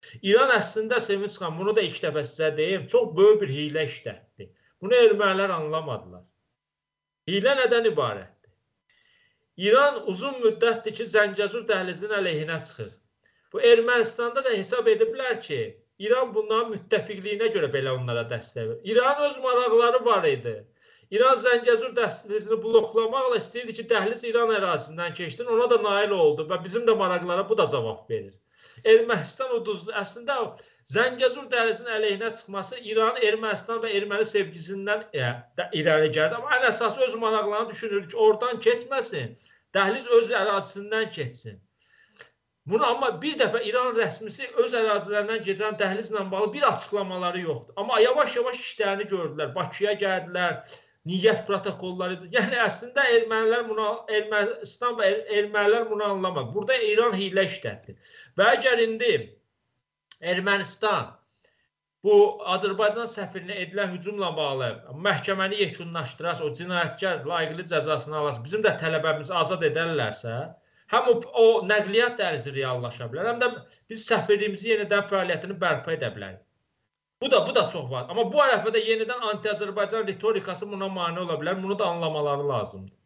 İran əslində Sevinç xan, bunu da ilk dəfə sizə deyim, çox böyük bir hiylə işlətdi. Bunu ermənilər anlamadılar. Hiylə nədən ibarətdir? İran uzun müddətdir ki, Zəngəzur dəhlizinin əleyhinə çıxır. Bu Ermənistanda da hesab ediblər ki, İran bunların müttəfiqliyinə görə belə onlara dəstək verir. İranın öz maraqları var idi. İran Zəngəzur dəhlizini bloklamaqla istəyirdi ki, dəhliz İran ərazisindən keçsin, ona da nail oldu və bizim də maraqlara bu da cavab verir. Ermənistan uduzdu. Əslində Zəngəzur dəhlizinin əleyhinə çıxması İran, Ermənistan və erməni sevgisindən irəli gəldi. Amma ən əsası öz maraqlarını düşünür ki, oradan keçməsin, dəhliz öz ərazisindən keçsin. Bunu amma bir dəfə İran rəsmisi öz ərazilərindən gedən dəhlizlə bağlı bir açıqlamaları yoxdur. Amma yavaş-yavaş işlərini gördülər. Bakıya gəldilər, niyyət protokolları. Yəni əslində Ermənistan və ermənilər bunu anlamadı. Burada İran hiylə işlətdi. Və əgər indi Ermənistan bu Azərbaycan səfirinə edilən hücumla bağlı məhkəməni yekunlaşdırarsa, o cinayətkar layiqli cəzasını alarsa, bizim də tələbəmizi azad edərlərsə, həm o nəqliyyat dəhlizi reallaşa bilər, həm də biz səfirliyimizi yenidən fəaliyyətini bərpa edə bilərik. Bu da çox var. Amma bu ərəfədə yenidən anti-Azərbaycan ritorikası buna mane ola bilər. Bunu da anlamaları lazımdır.